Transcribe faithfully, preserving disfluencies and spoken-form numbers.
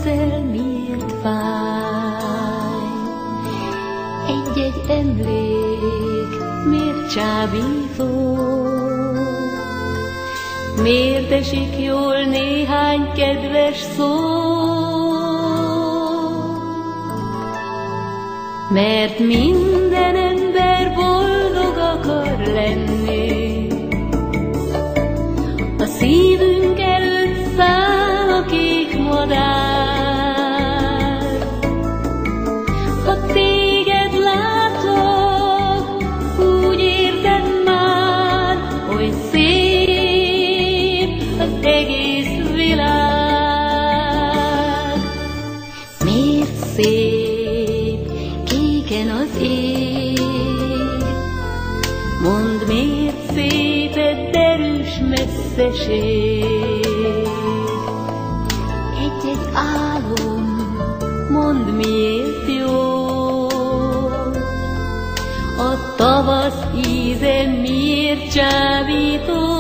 ezzel miért fáj? Egy-egy emlék miért csábító? Miért esik jól néhány kedves szó? Mert minden ember boldog akar lenni, a szívünk előtt száll a kék madár. Ha téged látlak, úgy érzem már, hogy szép az egész világ. Miért szép kéken az ég? Mondd, miért szép egy derűs messzeség? Egy-egy álom, mondd, miért jó? A tavasz íze miért csábító?